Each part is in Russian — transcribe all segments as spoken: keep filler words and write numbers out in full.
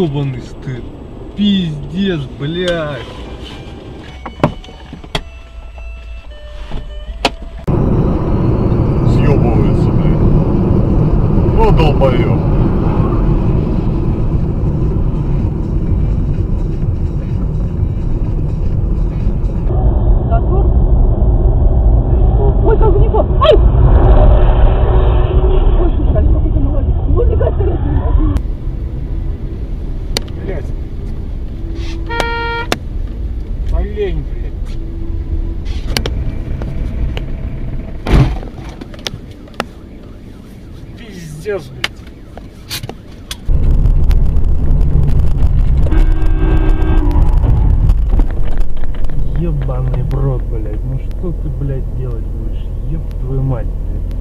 ёбаный стыд. Пиздец, блядь. Съебывается, блядь. Ну, долбоёб. Ой, как далеко! Ай! Ой, слушай, какой-то молодец. Ну, мне кажется, я не могу. Блядь. Олень, блядь. Пиздец, блядь. Ебаный брод, блядь. Ну что ты, блядь, делать будешь? Еб твою мать, блядь.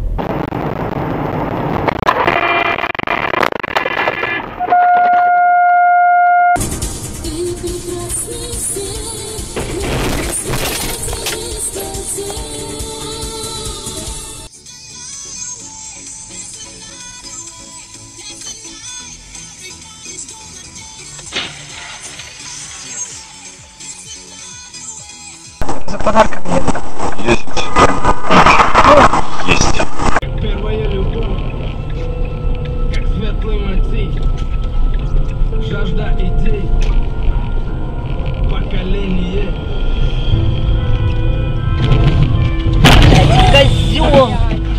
За подарками еду. Есть. Есть. Первая любовь, как светлый мотив, жажда идей, поколение. Козёл!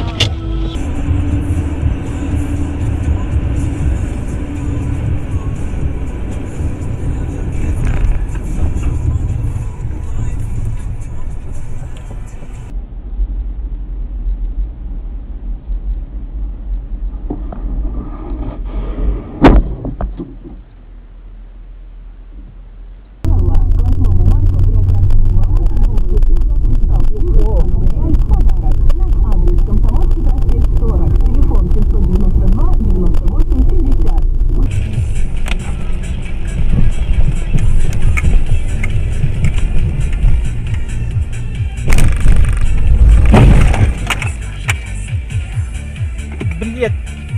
Блядь.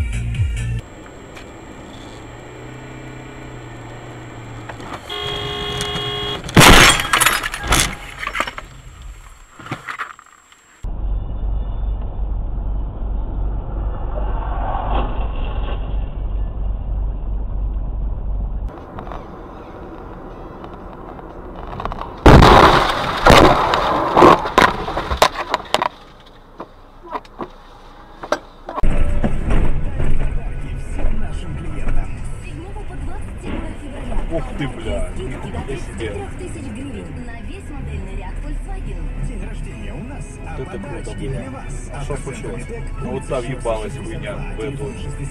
Ух ты, бля. Себе. Вот это круто было. А что случилось? Ну вот та въебалась хуйня в эту.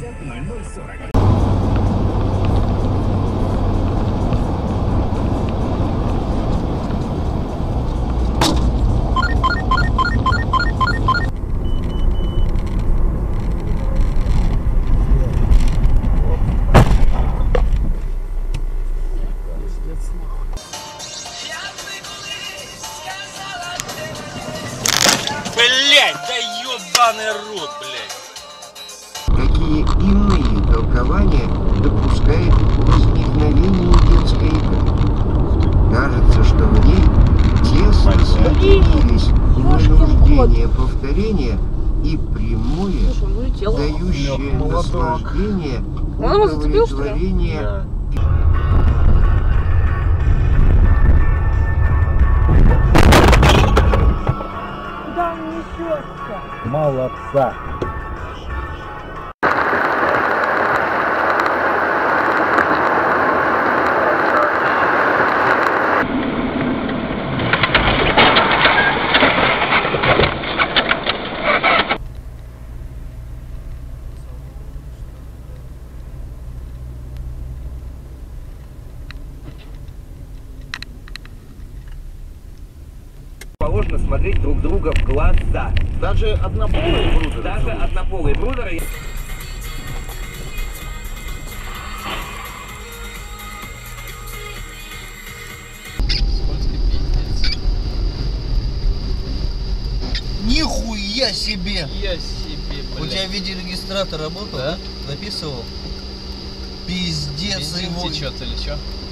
Блядь, да ёбаный рот, блядь. Какие иные толкования допускает возникновение детской игры? Кажется, что в ней тесно соединились вынуждение повторения и прямое, дающее наслаждение, удовлетворение. Куда он несется? Молодца. Положено смотреть друг друга в глаза. Даже однополые брудеры. Даже однополые брудеры. Нихуя себе! Я себе, блядь. У тебя видеорегистратор работал, да? Записывал? Пиздец, Бензин его. течет или что?